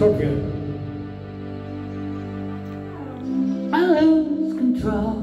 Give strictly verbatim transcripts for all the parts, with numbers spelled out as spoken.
Scorpion. I lose control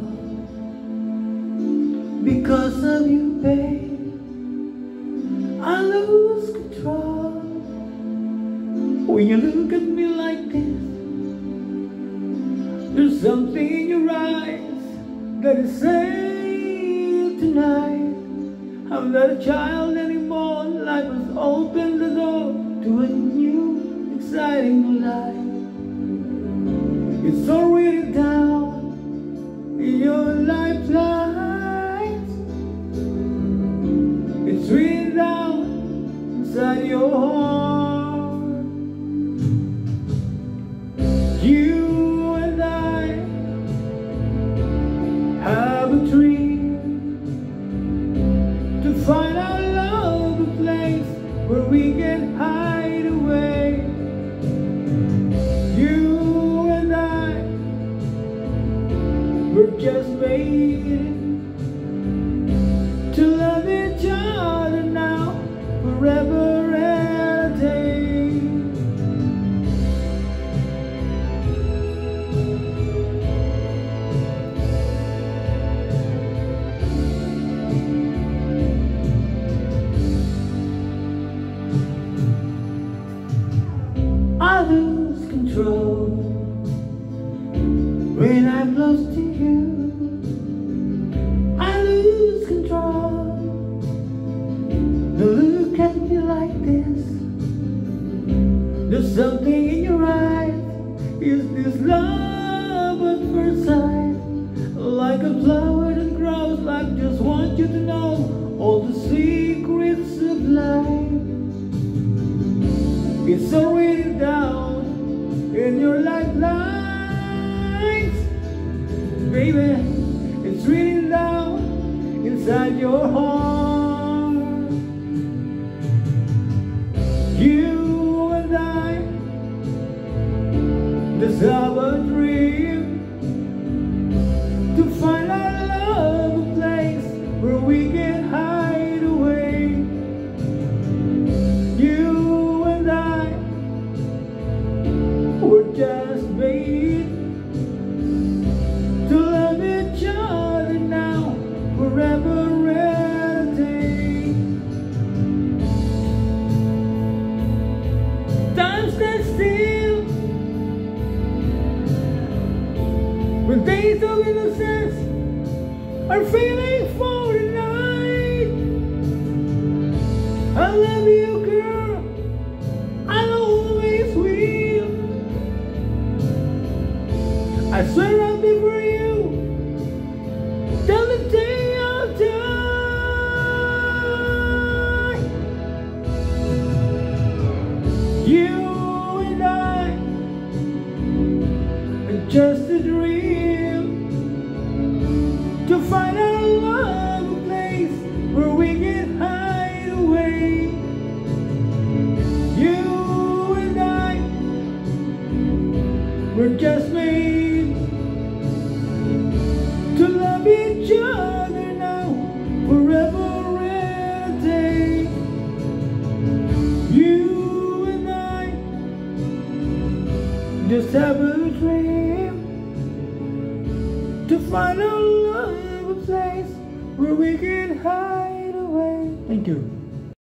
because of you, babe. I lose control when you look at me like this. There's something in your eyes that is saying tonight, I'm not a child anymore. Life has opened the door to a new, exciting life. It's already down in your lifelines. It's written down inside your heart. You and I have a dream to find our love, a place where we can hide away. You and I, we're just waiting to love each other now, forever and a day. I lose control when I'm close to you. I lose control. Don't look at me like this. There's something in your eyes. Is this love at first sight? Like a flower that grows, like just want you to know all the secrets of life. It's already down in your lifelines, baby. It's written down inside your heart. You and I just have a dream to find our love, a place where we can hide away. You and I, we're just made to love each other now, forever and a day. Time stands still when days of innocence are fading for the night. I love you, girl, I always will. I swear I'll be for you till the day I'll die. You and I are just a dream to find our love, a place where we can hide away. You and I, we're just made to love each other now, forever and a day. You and I just have a dream to find our love, a place where we can hide away. Thank you.